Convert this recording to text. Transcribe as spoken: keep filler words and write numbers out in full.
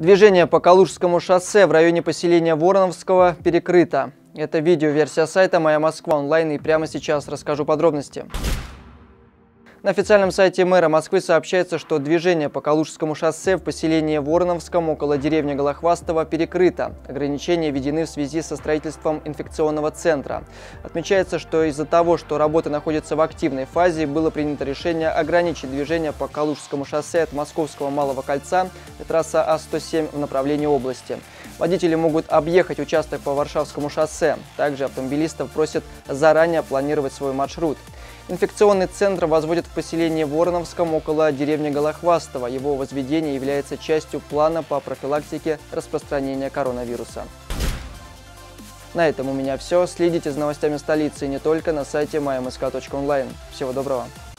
Движение по Калужскому шоссе в районе поселения Вороновского перекрыто. Это видеоверсия сайта «Моя Москва онлайн», и прямо сейчас расскажу подробности. На официальном сайте мэра Москвы сообщается, что движение по Калужскому шоссе в поселении Вороновском около деревни Голохвастово перекрыто. Ограничения введены в связи со строительством инфекционного центра. Отмечается, что из-за того, что работы находятся в активной фазе, было принято решение ограничить движение по Калужскому шоссе от Московского Малого кольца и трасса А сто семь в направлении области. Водители могут объехать участок по Варшавскому шоссе. Также автомобилистов просят заранее планировать свой маршрут. Инфекционный центр возводят в поселении Вороновском около деревни Голохвастово. Его возведение является частью плана по профилактике распространения коронавируса. На этом у меня все. Следите за новостями столицы и не только на сайте моя мск точка онлайн. Всего доброго!